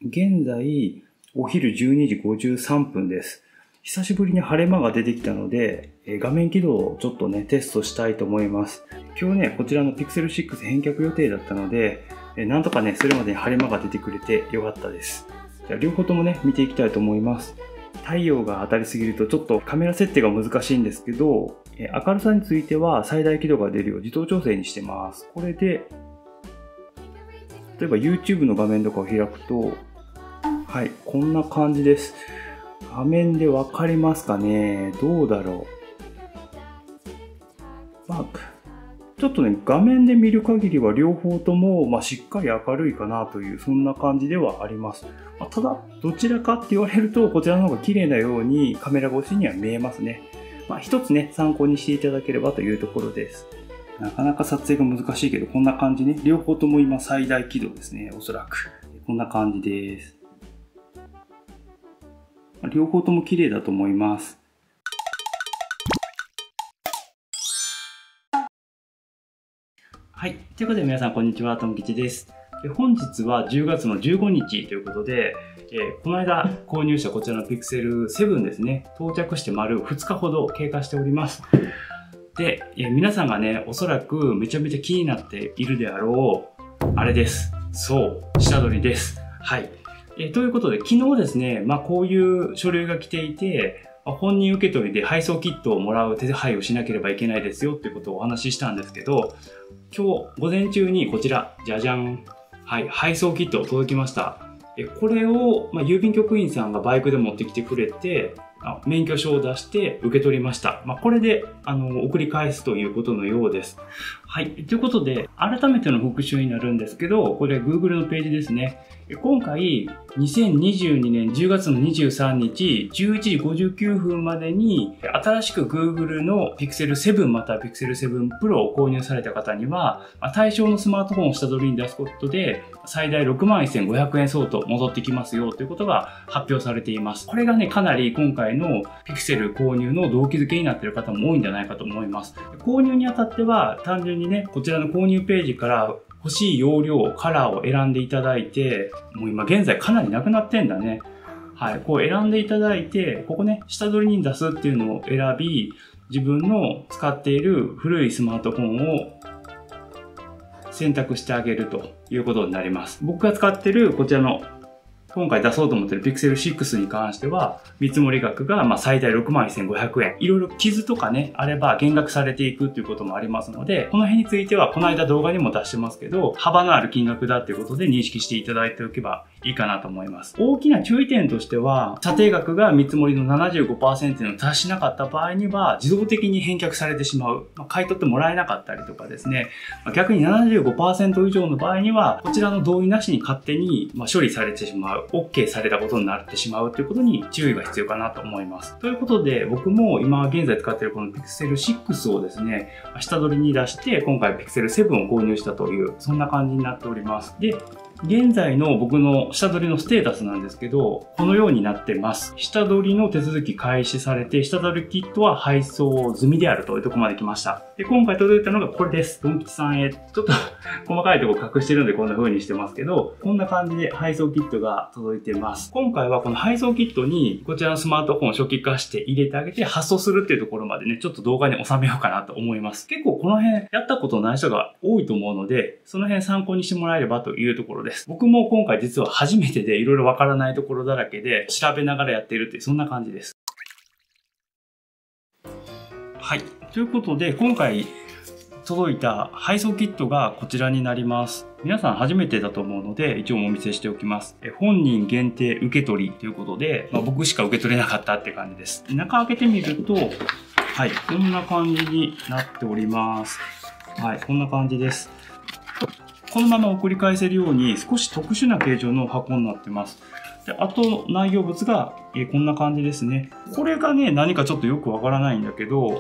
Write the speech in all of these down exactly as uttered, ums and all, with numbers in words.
現在、お昼じゅうにじごじゅうさんぷんです。久しぶりに晴れ間が出てきたので、画面起動をちょっとね、テストしたいと思います。今日ね、こちらの ピクセルシックス 返却予定だったので、なんとかね、それまでに晴れ間が出てくれてよかったです。じゃあ両方ともね、見ていきたいと思います。太陽が当たりすぎるとちょっとカメラ設定が難しいんですけど、明るさについては最大輝度が出るよう自動調整にしてます。これで、例えば YouTube の画面とかを開くと、はい、こんな感じです。画面でわかりますかね？どうだろう。まあ、ちょっとね、画面で見る限りは両方とも、まあ、しっかり明るいかなという、そんな感じではあります。まあ、ただ、どちらかって言われると、こちらの方が綺麗なようにカメラ越しには見えますね。まあ、一つね、参考にしていただければというところです。なかなか撮影が難しいけど、こんな感じね。両方とも今最大輝度ですね、おそらく。こんな感じです。両方とも綺麗だと思います。はい。ということで皆さんこんにちは、ともきちです。本日はじゅうがつのじゅうごにちということで、えー、この間購入したこちらの ピクセルセブン ですね、到着して丸ふつかほど経過しております。で、えー、皆さんがね、おそらくめちゃめちゃ気になっているであろう、あれです。そう、下取りです。はい。えー、ということで、昨日ですね、まあこういう書類が来ていて、本人受け取りで配送キットをもらう手配をしなければいけないですよっていうことをお話ししたんですけど、今日午前中にこちら、じゃじゃん。はい、配送キット届きました。これを、まあ、郵便局員さんがバイクで持ってきてくれて、免許証を出して受け取りました。まあ、これで、あの、送り返すということのようです。はい。ということで、改めての復習になるんですけど、これ Google のページですね。今回、にせんにじゅうにねんじゅうがつのにじゅうさんにちじゅういちじごじゅうきゅうふんまでに新しく Google の ピクセルセブン または ピクセルセブンプロ を購入された方には、対象のスマートフォンを下取りに出すことで最大ろくまんせんごひゃくえん相当戻ってきますよということが発表されています。これがね、かなり今回の ピクセル 購入の動機づけになっている方も多いんじゃないかと思います。購入にあたっては単純にね、こちらの購入ページから欲しい容量、カラーを選んでいただいて、もう今現在かなりなくなってんだね。はい。こう選んでいただいて、ここね、下取りに出すっていうのを選び、自分の使っている古いスマートフォンを選択してあげるということになります。僕が使っているこちらの今回出そうと思っている ピクセルシックス に関しては、見積もり額がまあ最大ろくまんせんごひゃくえん。いろいろ傷とかね、あれば減額されていくということもありますので、この辺についてはこの間動画にも出してますけど、幅のある金額だということで認識していただいておけばいいかなと思います。大きな注意点としては、査定額が見積もりの ななじゅうごパーセント に達しなかった場合には、自動的に返却されてしまう。まあ、買い取ってもらえなかったりとかですね。まあ、逆に ななじゅうごパーセント 以上の場合には、こちらの同意なしに勝手にまあ処理されてしまう。OK されたことになってしまうということに注意が必要かなと思います。ということで、僕も今現在使っているこの ピクセルシックス をですね、下取りに出して、今回 ピクセルセブン を購入したという、そんな感じになっております。で、現在の僕の下取りのステータスなんですけど、このようになってます。下取りの手続き開始されて、下取りキットは配送済みであるというところまで来ました。で、今回届いたのがこれです。ドン吉さんへ。ちょっと細かいところ隠してるんでこんな風にしてますけど、こんな感じで配送キットが届いてます。今回はこの配送キットにこちらのスマートフォンを初期化して入れてあげて発送するっていうところまでね、ちょっと動画に収めようかなと思います。結構この辺やったことない人が多いと思うので、その辺参考にしてもらえればというところです。僕も今回実は初めてでいろいろわからないところだらけで調べながらやっているっていうそんな感じです。はい。ということで今回届いた配送キットがこちらになります。皆さん初めてだと思うので一応お見せしておきます。本人限定受け取りということで、まあ、僕しか受け取れなかったって感じです。中開けてみると、はい、こんな感じになっております。はい、こんな感じです。このまま送り返せるように少し特殊な形状の箱になってます。で、あと内容物が、えー、こんな感じですね。これがね、何かちょっとよくわからないんだけど、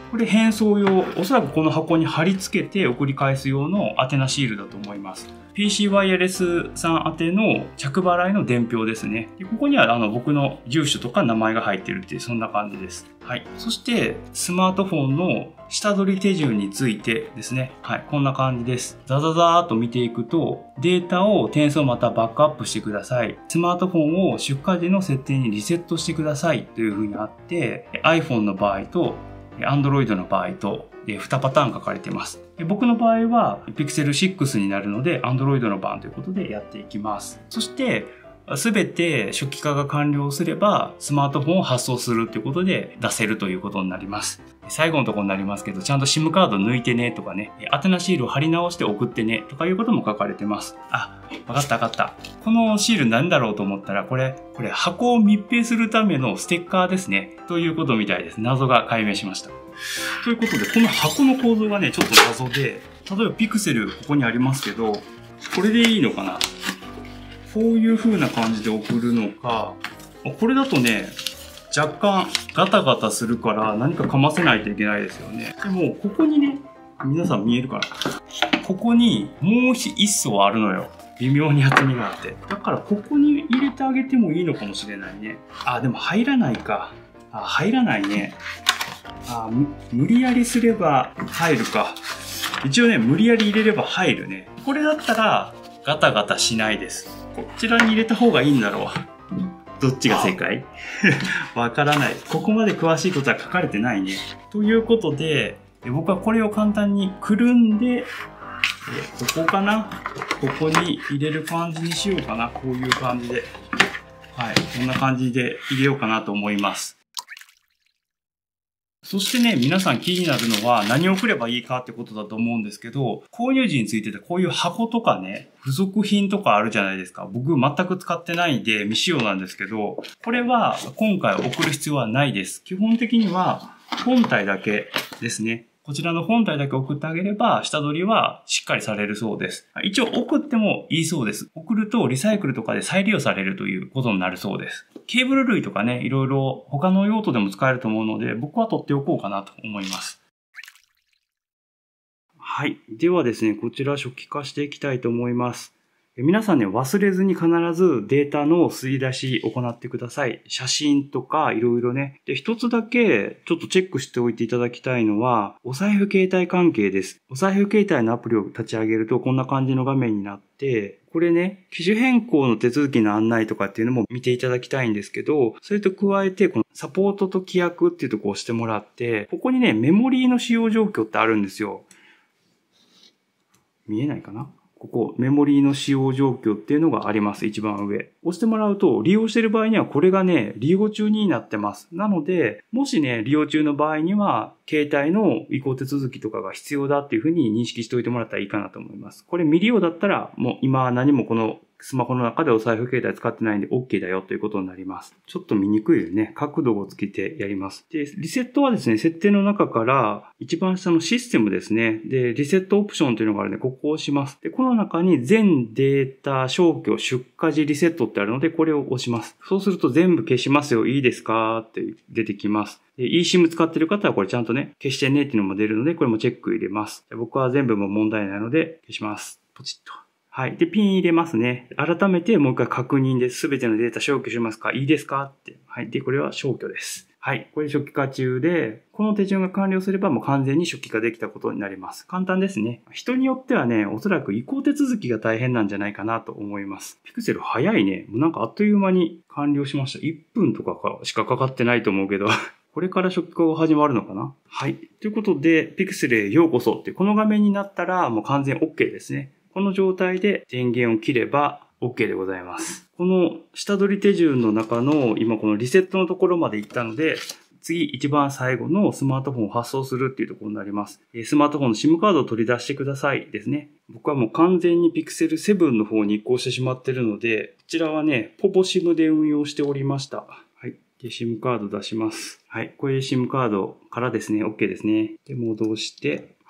これ返送用、おそらくこの箱に貼り付けて送り返す用の宛名シールだと思います。ピーシー ワイヤレスさん宛ての着払いの伝票ですね。でここにはあの僕の住所とか名前が入ってるっていう、そんな感じです。はい。そして、スマートフォンの下取り手順についてですね。はい。こんな感じです。ザザザーっと見ていくと、データを転送またバックアップしてください。スマートフォンを出荷時の設定にリセットしてくださいという風にあって、iPhone の場合と Android の場合とにパターン書かれています。僕の場合は ピクセルシックス になるので Android の版ということでやっていきます。そしてすべて初期化が完了すればスマートフォンを発送するということで出せるということになります。最後のところになりますけど、ちゃんと SIM カード抜いてねとかね、宛名シールを貼り直して送ってねとかいうことも書かれてます。あ、わかったわかった。このシール何だろうと思ったら、これ、これ箱を密閉するためのステッカーですね。ということみたいです。謎が解明しました。ということで、この箱の構造がね、ちょっと謎で、例えばピクセルここにありますけど、これでいいのかな？こういう風な感じで送るのか、これだとね、若干ガタガタするから何かかませないといけないですよね。でも、ここにね、皆さん見えるかな？ここにもう一層あるのよ。微妙に厚みがあって。だからここに入れてあげてもいいのかもしれないね。あ、でも入らないか。あ、入らないね。あ、無理やりすれば入るか。一応ね、無理やり入れれば入るね。これだったらガタガタしないです。こちらに入れた方がいいんだろう。どっちが正解？わからない。ここまで詳しいことは書かれてないね。ということで、僕はこれを簡単にくるんで、ここかな？ここに入れる感じにしようかな。こういう感じで。はい。こんな感じで入れようかなと思います。そしてね、皆さん気になるのは何を送ればいいかってことだと思うんですけど、購入時についててこういう箱とかね、付属品とかあるじゃないですか。僕全く使ってないんで未使用なんですけど、これは今回送る必要はないです。基本的には本体だけですね。こちらの本体だけ送ってあげれば、下取りはしっかりされるそうです。一応送ってもいいそうです。送るとリサイクルとかで再利用されるということになるそうです。ケーブル類とかね、いろいろ他の用途でも使えると思うので、僕は取っておこうかなと思います。はい。ではですね、こちら初期化していきたいと思います。皆さんね、忘れずに必ずデータの吸い出し行ってください。写真とかいろいろね。で、一つだけちょっとチェックしておいていただきたいのは、お財布携帯関係です。お財布携帯のアプリを立ち上げるとこんな感じの画面になって、これね、機種変更の手続きの案内とかっていうのも見ていただきたいんですけど、それと加えて、このサポートと規約っていうところを押してもらって、ここにね、メモリーの使用状況ってあるんですよ。見えないかな？ここ、メモリーの使用状況っていうのがあります。一番上。押してもらうと、利用している場合にはこれがね、利用中になってます。なので、もしね、利用中の場合には、携帯の移行手続きとかが必要だっていうふうに認識しておいてもらったらいいかなと思います。これ未利用だったら、もう今何もこのスマホの中でお財布携帯使ってないんで OK だよということになります。ちょっと見にくいよね。角度をつけてやります。で、リセットはですね、設定の中から一番下のシステムですね。で、リセットオプションというのがあるので、ここを押します。で、この中に全データ消去出荷時リセットってあるので、これを押します。そうすると全部消しますよ。いいですかって出てきます。で、eSIM 使ってる方はこれちゃんとね、消してねっていうのも出るので、これもチェック入れます。僕は全部も問題ないので消します。ポチッと。はい。で、ピン入れますね。改めてもう一回確認です。すべてのデータ消去しますか？いいですか？って。はい。で、これは消去です。はい。これ初期化中で、この手順が完了すればもう完全に初期化できたことになります。簡単ですね。人によってはね、おそらく移行手続きが大変なんじゃないかなと思います。ピクセル早いね。もうなんかあっという間に完了しました。いっぷんとかしかかかってないと思うけど。これから初期化が始まるのかな？はい。ということで、ピクセルへようこそってこの画面になったらもう完全 OK ですね。この状態で電源を切れば OK でございます。この下取り手順の中の今このリセットのところまで行ったので、次一番最後のスマートフォンを発送するっていうところになります。スマートフォンの SIM カードを取り出してくださいですね。僕はもう完全に ピクセルセブン の方に移行してしまってるので、こちらはね、ポポ SIM で運用しておりました。はい。で、SIM カード出します。はい。これで SIM カードからですね、OK ですね。で、戻して、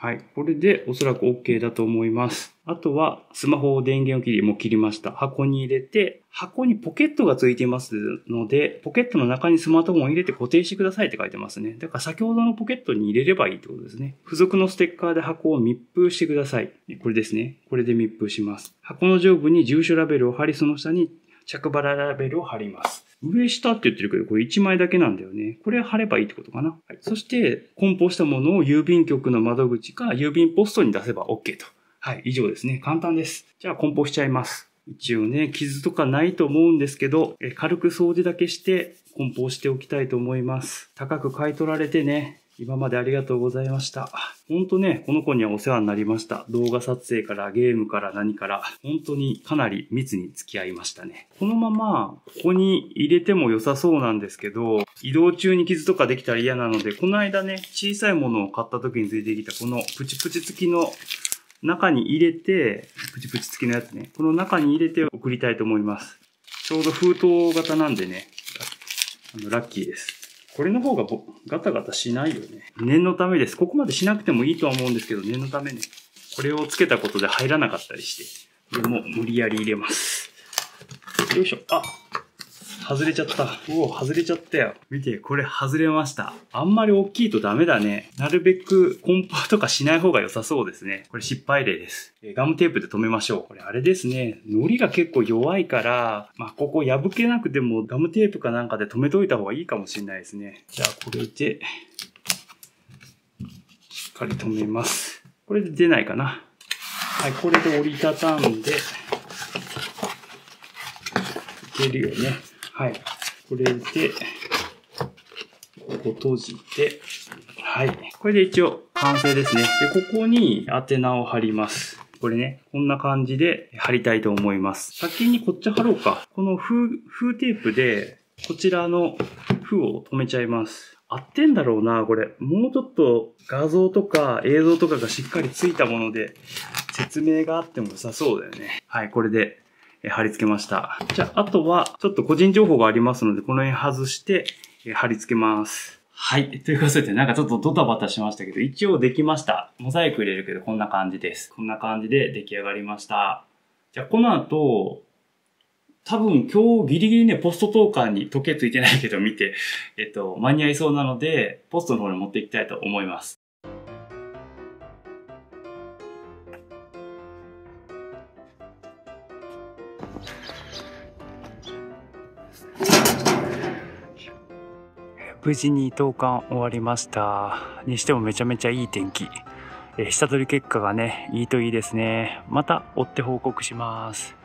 はい。これでおそらく OK だと思います。あとは、スマホを電源を切り、もう切りました。箱に入れて、箱にポケットがついていますので、ポケットの中にスマートフォンを入れて固定してくださいって書いてますね。だから先ほどのポケットに入れればいいってことですね。付属のステッカーで箱を密封してください。これですね。これで密封します。箱の上部に住所ラベルを貼り、その下に着払いラベルを貼ります。上下って言ってるけど、これいちまいだけなんだよね。これ貼ればいいってことかな。はい、そして、梱包したものを郵便局の窓口か郵便ポストに出せば OK と。はい、以上ですね。簡単です。じゃあ梱包しちゃいます。一応ね、傷とかないと思うんですけど、え軽く掃除だけして梱包しておきたいと思います。高く買い取られてね、今までありがとうございました。ほんとね、この子にはお世話になりました。動画撮影からゲームから何から、本当にかなり密に付き合いましたね。このまま、ここに入れても良さそうなんですけど、移動中に傷とかできたら嫌なので、この間ね、小さいものを買った時についてきたこのプチプチ付きの中に入れて、プチプチ付きのやつね、この中に入れて送りたいと思います。ちょうど封筒型なんでね、あのラッキーです。これの方がガタガタしないよね。念のためです。ここまでしなくてもいいとは思うんですけど、念のためね。これをつけたことで入らなかったりして。でも、無理やり入れます。よいしょ。あ、外れちゃった。うお、外れちゃったよ。見て、これ外れました。あんまり大きいとダメだね。なるべく梱包とかしない方が良さそうですね。これ失敗例です。ガムテープで留めましょう。これあれですね。糊が結構弱いから、まあ、ここ破けなくてもガムテープかなんかで留めといた方がいいかもしれないですね。じゃあこれで、しっかり留めます。これで出ないかな。はい、これで折りたたんで、いけるよね。はい。これで、ここ閉じて、はい。これで一応完成ですね。で、ここに宛名を貼ります。これね、こんな感じで貼りたいと思います。先にこっち貼ろうか。この封、封テープで、こちらの封を止めちゃいます。合ってんだろうな、これ。もうちょっと画像とか映像とかがしっかりついたもので、説明があっても良さそうだよね。はい、これで貼り付けました。じゃあ、あとは、ちょっと個人情報がありますので、この辺外して、貼り付けます。はい。ということで、なんかちょっとドタバタしましたけど、一応できました。モザイク入れるけど、こんな感じです。こんな感じで出来上がりました。じゃあ、この後、多分今日ギリギリね、ポスト投函に時計ついてないけど見て、えっと、間に合いそうなので、ポストの方に持っていきたいと思います。無事に投函終わりました。にしてもめちゃめちゃいい天気。え下取り結果がね、いいといいですね。また追って報告します。